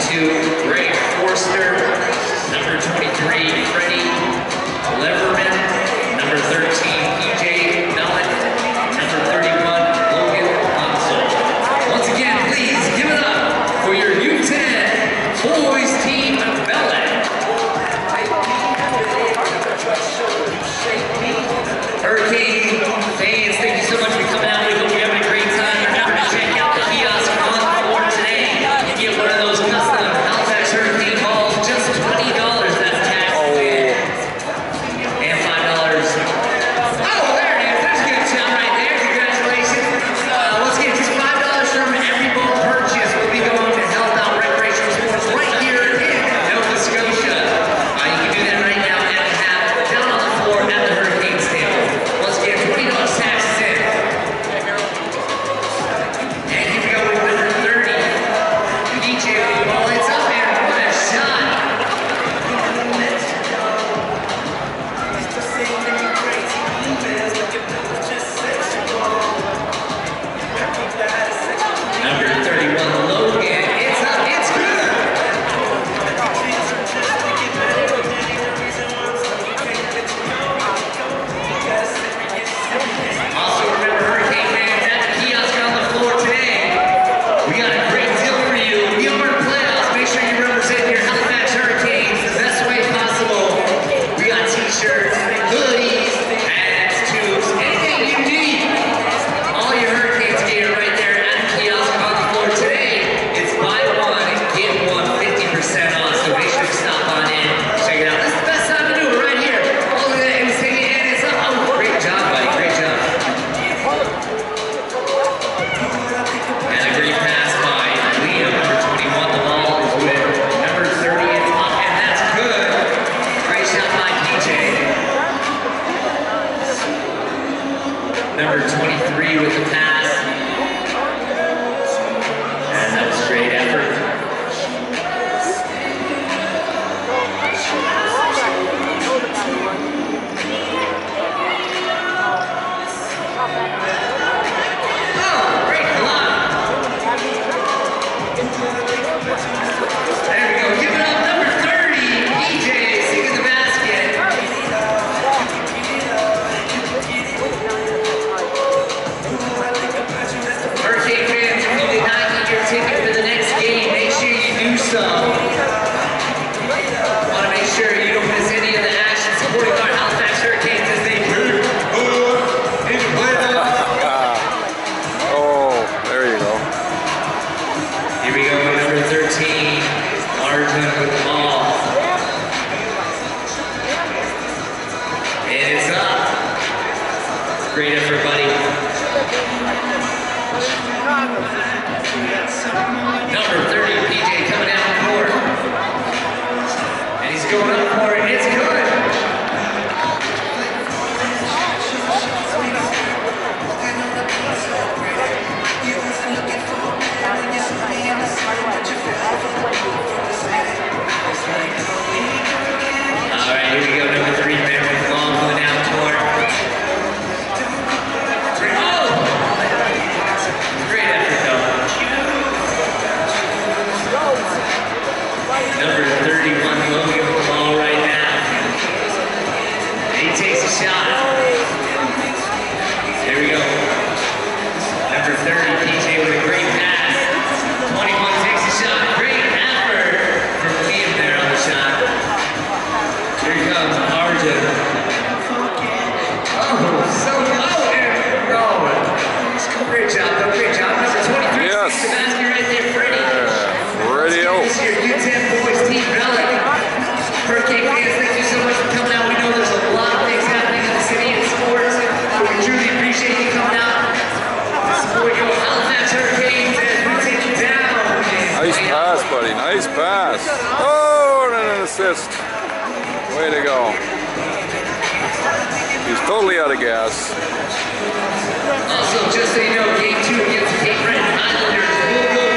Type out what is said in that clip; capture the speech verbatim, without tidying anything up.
twenty-two, Greg Forster. Number twenty-three, Freddie Leverman. Number thirteen, P J Mellon. Number thirty-one, Logan Hansel. Once again, please give it up for your U ten boys team Mellon. Hurricane fans, thank you so much for coming out. We hope you're having a great time. Remember to check out the kiosk on the floor today. You get one of those custom Halifax Hurricane balls, just twenty dollars. That's tax free. And five dollars. Oh, there it is. That's a good shot right there. Congratulations. Uh, once again, just five dollars from every ball purchase will be going to help out recreational sports right here in Nova Scotia. Uh, you can do that right now at the half, down on the floor at the Hurricane stand. Once again, twenty dollars taxes in. And here we go with number thirty. P J with the ball. It's up there. What a shot. Number thirty-one, Logan. It's up. It's good. Also remember, Hurricane fans, at the kiosk on the floor today, we got a great deal for you. We are in playoffs. Make sure you represent your Halifax Hurricanes the best way possible. We got t-shirts, hoodies, hats, tubes, anything you need. All your Hurricanes gear right there at the kiosk on the floor today. It's buy one, get one, fifty percent off. So make sure to stop on in, check it out. This is the best time to do it right here. Oh, look at that. It was taking it, and it's up. Oh, great job, buddy. Great job. And a great pass by Liam, number twenty-one. The ball is with number thirty and up, and that's good. Great shot by P J. Number twenty-three with the pass. And that was great effort. Oh, great block. There we go. Give it up, number thirty, P J, singing the basket. Hurricane fans, if you did not get your ticket for the next game, make sure you do so. Want to make sure you don't miss any of the action supporting our Halifax Hurricanes as they move. Oh, there you go. Here we go, number thirteen, Martin with the ball. And it's up. Great effort, buddy. Number thirty, P J coming down the court. And he's going up for it. It's good. All right, here we go. Number three, man with the ball going down the court. Oh! Great effort, though. Number thirty-one, Logan with the ball right now. And he takes a shot. There we go. Number thirty, P J with a great pass. twenty-one takes a shot. Great effort from Liam there on the shot. Here he comes, Arjun. Oh, so oh, and oh, great job, though. Great job. Number twenty-three, Yes. takes the basket right there, Freddie. Yeah, radio. This is your U ten boys team, Mellon. Hurricane fans, thank you so much for coming out. We know there's a lot of things happening in the city in sports. We truly appreciate you coming out to support your Halifax Hurricanes as we take you down. Nice pass, buddy. Nice pass. Oh, and an assist. Way to go. He's totally out of gas. Also, just so you know, game two against the Cape Breton Islanders will go